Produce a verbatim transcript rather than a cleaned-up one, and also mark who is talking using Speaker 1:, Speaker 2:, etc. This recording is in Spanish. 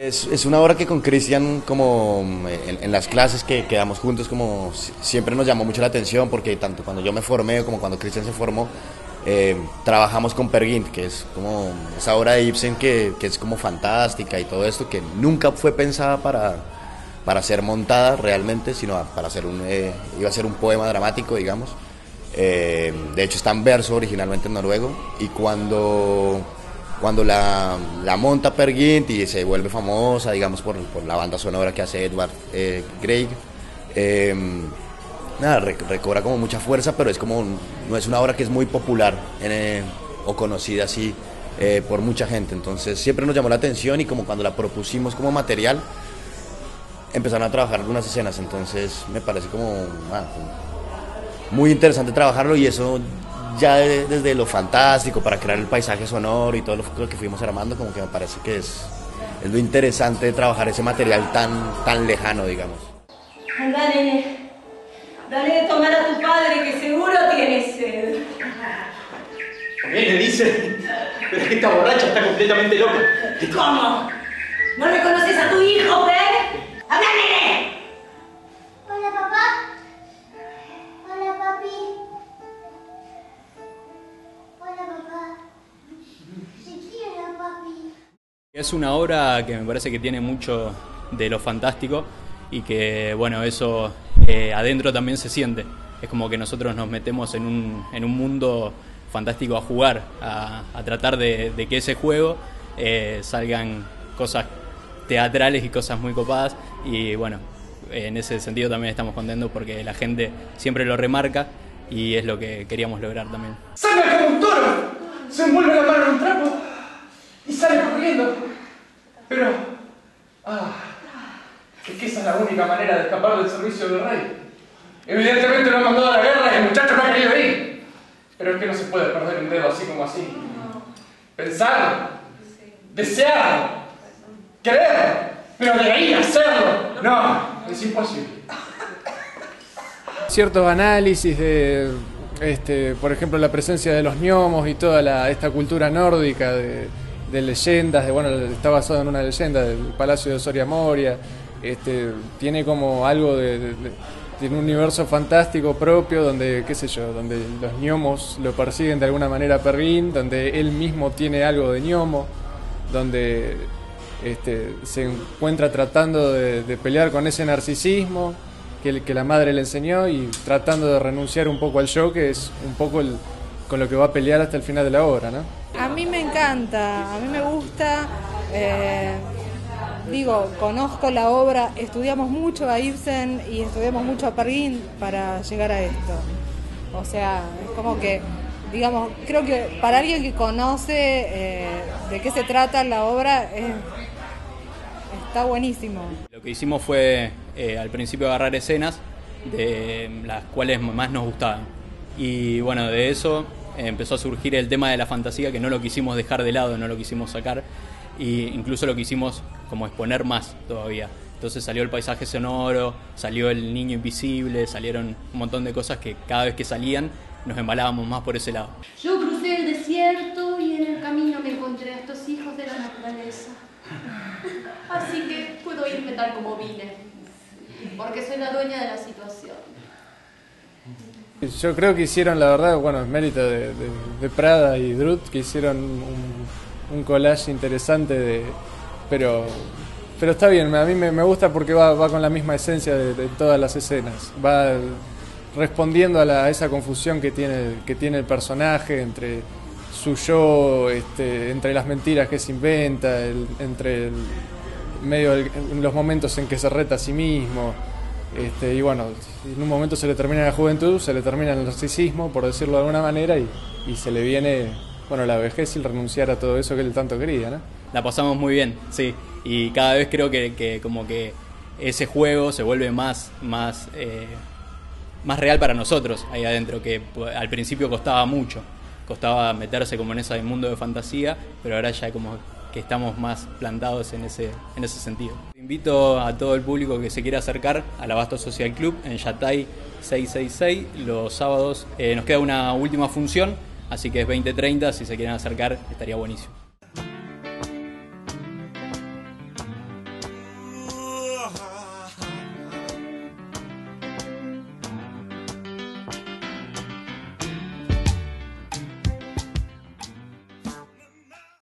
Speaker 1: Es, es una obra que con Cristian, como en, en las clases que quedamos juntos, como siempre nos llamó mucho la atención, porque tanto cuando yo me formé como cuando Cristian se formó, eh, trabajamos con Peer Gynt, que es como esa obra de Ibsen que, que es como fantástica y todo esto, que nunca fue pensada para, para ser montada realmente, sino para hacer un, eh, iba a ser un poema dramático, digamos. Eh, de hecho está en verso originalmente en noruego, y cuando... Cuando la, la monta Peer Gynt y se vuelve famosa, digamos, por, por la banda sonora que hace Edvard eh, Grieg, eh, nada, re, recobra como mucha fuerza, pero es como, no es una obra que es muy popular eh, o conocida así eh, por mucha gente. Entonces siempre nos llamó la atención, y como cuando la propusimos como material, empezaron a trabajar algunas escenas. Entonces me parece como, ah, como muy interesante trabajarlo, y eso ya de, desde lo fantástico para crear el paisaje sonoro y todo lo, lo que fuimos armando, como que me parece que es, es lo interesante de trabajar ese material tan, tan lejano, digamos.
Speaker 2: Anda, nene, dale de tomar a tu padre, que seguro tiene sed.
Speaker 3: ¿Qué le dice? Pero es que esta borracha está completamente loca.
Speaker 2: ¿Cómo? ¿No reconoces a tu hijo, Peer? ¡Habla, nene!
Speaker 4: Hola, papá. Hola, papi. Hola, papá. Te quiero, papi.
Speaker 5: Es una obra que me parece que tiene mucho de lo fantástico, y que, bueno, eso eh, adentro también se siente. Es como que nosotros nos metemos en un, en un mundo fantástico a jugar, a, a tratar de, de que ese juego eh, salgan cosas teatrales y cosas muy copadas, y bueno, en ese sentido también estamos contentos porque la gente siempre lo remarca, y es lo que queríamos lograr también.
Speaker 3: ¡Salga como un toro! Se envuelve la mano en un trapo y sale corriendo. Pero... Ah, es que esa es la única manera de escapar del servicio del rey. Evidentemente lo han mandado a la guerra y el muchacho no ha querido ir. Pero es que no se puede perder un dedo así como así. Pensar, desear, querer, pero de ahí a hacerlo, no, es imposible.
Speaker 6: Ciertos análisis de, este, por ejemplo, la presencia de los gnomos y toda la, esta cultura nórdica de, de leyendas, de, bueno, está basado en una leyenda del Palacio de Soria Moria, este, tiene como algo de, de, de, de un universo fantástico propio donde, qué sé yo, donde los gnomos lo persiguen de alguna manera a Peer Gynt, donde él mismo tiene algo de gnomo, donde este, se encuentra tratando de, de pelear con ese narcisismo que, que la madre le enseñó, y tratando de renunciar un poco al yo, que es un poco el, con lo que va a pelear hasta el final de la obra, ¿no?
Speaker 7: A mí me encanta, a mí me gusta, eh, digo, conozco la obra, estudiamos mucho a Ibsen y estudiamos mucho a Peer Gynt para llegar a esto. O sea, es como que, digamos, creo que para alguien que conoce eh, de qué se trata la obra, es, está buenísimo.
Speaker 5: Lo que hicimos fue eh, al principio agarrar escenas de las cuales más nos gustaban, y bueno, de eso eh, empezó a surgir el tema de la fantasía, que no lo quisimos dejar de lado, no lo quisimos sacar, e incluso lo quisimos como exponer más todavía. Entonces salió el paisaje sonoro, salió el niño invisible, salieron un montón de cosas que cada vez que salían nos embalábamos más por ese lado.
Speaker 8: Yo crucé el desierto y en el camino me encontré a estos hijos de la naturaleza. Así que puedo irme tal como vine, porque soy la dueña de la situación.
Speaker 6: Yo creo que hicieron, la verdad, bueno, es mérito de, de, de Prada y Drut, que hicieron un, un collage interesante, de, pero, pero está bien, a mí me, me gusta porque va, va con la misma esencia de, de todas las escenas, va respondiendo a, la, a esa confusión que tiene, que tiene el personaje entre su yo, este, entre las mentiras que se inventa, el, entre el medio del, los momentos en que se reta a sí mismo. Este, y bueno, en un momento se le termina la juventud, se le termina el narcisismo, por decirlo de alguna manera, y, y se le viene, bueno, la vejez y el renunciar a todo eso que él tanto quería, ¿no?
Speaker 5: La pasamos muy bien, sí, y cada vez creo que, que como que ese juego se vuelve más, más, eh, más real para nosotros ahí adentro, que al principio costaba mucho, costaba meterse como en ese mundo de fantasía, pero ahora ya como que estamos más plantados en ese, en ese sentido. Invito a todo el público que se quiera acercar al Abasto Social Club en Yatay seiscientos sesenta y seis los sábados. Eh, nos queda una última función, así que es veinte treinta, si se quieren acercar estaría buenísimo.